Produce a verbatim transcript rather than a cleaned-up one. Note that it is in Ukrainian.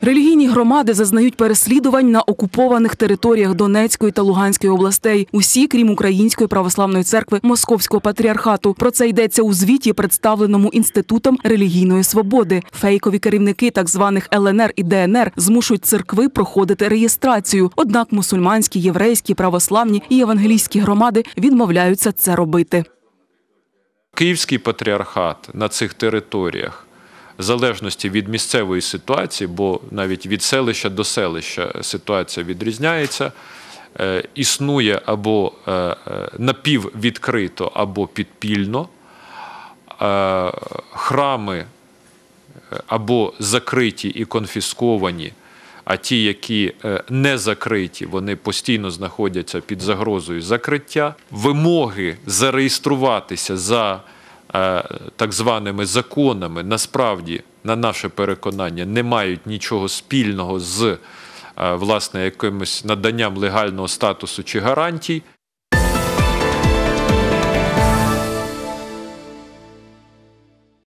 Релігійні громади зазнають переслідувань на окупованих територіях Донецької та Луганської областей. Усі, крім Української православної церкви Московського патріархату. Про це йдеться у звіті, представленому Інститутом релігійної свободи. Фейкові керівники так званих Л Н Р і Д Н Р змушують церкви проходити реєстрацію. Однак мусульманські, єврейські, православні і євангелійські громади відмовляються це робити. Київський патріархат на цих територіях, в залежності від місцевої ситуації, бо навіть від селища до селища ситуація відрізняється, існує або напіввідкрито, або підпільно, храми або закриті і конфісковані, а ті, які не закриті, вони постійно знаходяться під загрозою закриття. Вимоги зареєструватися за так званими законами, насправді, на наше переконання, не мають нічого спільного з, власне, якимось наданням легального статусу чи гарантій.